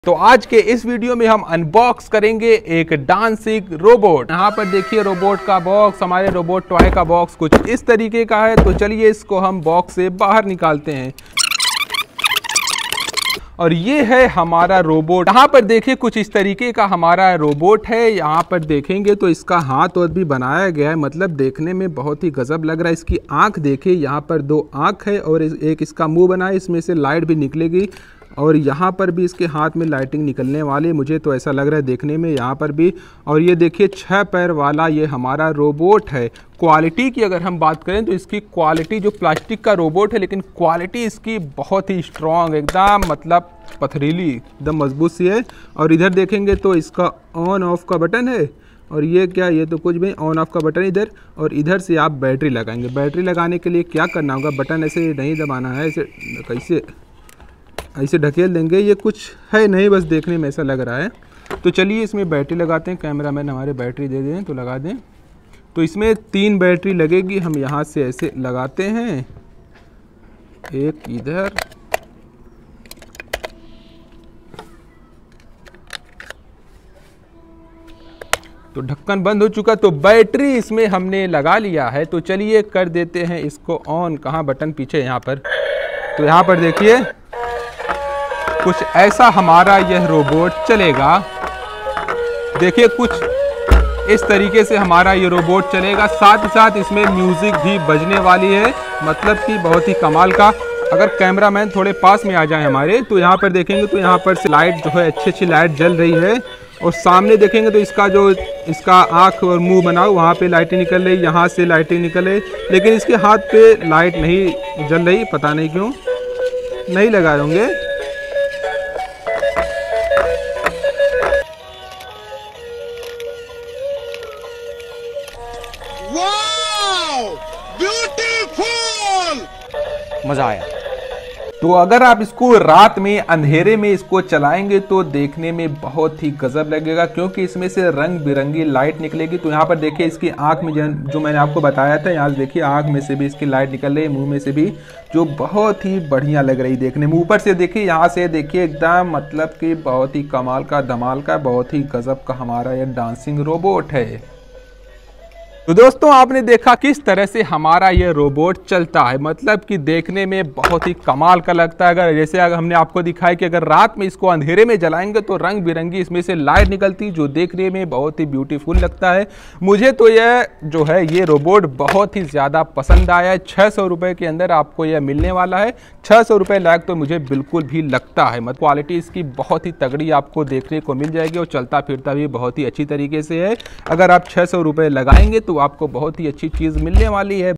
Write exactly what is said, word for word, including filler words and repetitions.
तो आज के इस वीडियो में हम अनबॉक्स करेंगे एक डांसिंग रोबोट। यहाँ पर देखिए रोबोट का बॉक्स, हमारे रोबोट टॉय का बॉक्स कुछ इस तरीके का है। तो चलिए इसको हम बॉक्स से बाहर निकालते हैं। और ये है हमारा रोबोट। यहाँ पर देखिए कुछ इस तरीके का हमारा रोबोट है। यहाँ पर देखेंगे तो इसका हाथ और भी बनाया गया है, मतलब देखने में बहुत ही गजब लग रहा है। इसकी आंख देखिए, यहाँ पर दो आंख है और एक इसका मुंह बना है, इसमें से लाइट भी निकलेगी। और यहाँ पर भी इसके हाथ में लाइटिंग निकलने वाली, मुझे तो ऐसा लग रहा है देखने में यहाँ पर भी। और ये देखिए छह पैर वाला ये हमारा रोबोट है। क्वालिटी की अगर हम बात करें तो इसकी क्वालिटी, जो प्लास्टिक का रोबोट है लेकिन क्वालिटी इसकी बहुत ही स्ट्रॉन्ग, एकदम मतलब पथरीली, एकदम मजबूत सी है। और इधर देखेंगे तो इसका ऑन ऑफ का बटन है। और ये क्या, ये तो कुछ भी, ऑन ऑफ का बटन इधर। और इधर से आप बैटरी लगाएंगे। बैटरी लगाने के लिए क्या करना होगा, बटन ऐसे नहीं दबाना है, ऐसे कैसे ऐसे ढकेल देंगे। ये कुछ है नहीं, बस देखने में ऐसा लग रहा है। तो चलिए इसमें बैटरी लगाते हैं। कैमरामैन हमारे बैटरी दे दें तो लगा दें। तो इसमें तीन बैटरी लगेगी। हम यहाँ से ऐसे लगाते हैं, एक इधर, तो ढक्कन बंद हो चुका। तो बैटरी इसमें हमने लगा लिया है। तो चलिए कर देते हैं इसको ऑन। कहाँ बटन, पीछे यहाँ पर। तो यहाँ पर देखिए कुछ ऐसा हमारा यह रोबोट चलेगा। देखिए कुछ इस तरीके से हमारा ये रोबोट चलेगा। साथ ही साथ इसमें म्यूजिक भी बजने वाली है, मतलब कि बहुत ही कमाल का। अगर कैमरामैन थोड़े पास में आ जाए हमारे, तो यहाँ पर देखेंगे तो यहाँ पर से लाइट जो है, अच्छी अच्छी लाइट जल रही है। और सामने देखेंगे तो इसका जो इसका आँख और मुंह बना, वहाँ पे लाइटें निकल रही, यहाँ से लाइटें निकल रही। लेकिन इसके हाथ पे लाइट नहीं जल रही, पता नहीं क्यों नहीं लगा होंगे। मजा आया। तो अगर आप इसको रात में अंधेरे में इसको चलाएंगे तो देखने में बहुत ही गजब लगेगा, क्योंकि इसमें से रंग बिरंगी लाइट निकलेगी। तो यहाँ पर देखिए इसकी आंख में जो मैंने आपको बताया था, यहाँ देखिए आंख में से भी इसकी लाइट निकल रही है, मुंह में से भी, जो बहुत ही बढ़िया लग रही देखने में। ऊपर से देखिए, यहाँ से देखिए एकदम मतलब कि बहुत ही कमाल का, धमाल का, बहुत ही गजब का हमारा यह डांसिंग रोबोट है। तो दोस्तों आपने देखा किस तरह से हमारा ये रोबोट चलता है, मतलब कि देखने में बहुत ही कमाल का लगता है। अगर जैसे अगर हमने आपको दिखाया कि अगर रात में इसको अंधेरे में जलाएंगे तो रंग बिरंगी इसमें से लाइट निकलती, जो देखने में बहुत ही ब्यूटीफुल लगता है। मुझे तो यह जो है ये रोबोट बहुत ही ज़्यादा पसंद आया है। छः सौ रुपये के अंदर आपको यह मिलने वाला है। छः सौ रुपये लायक तो मुझे बिल्कुल भी लगता है। मतलब क्वालिटी इसकी बहुत ही तगड़ी आपको देखने को मिल जाएगी और चलता फिरता भी बहुत ही अच्छी तरीके से है। अगर आप छः सौ रुपये लगाएंगे तो आपको बहुत ही अच्छी चीज़ मिलने वाली है।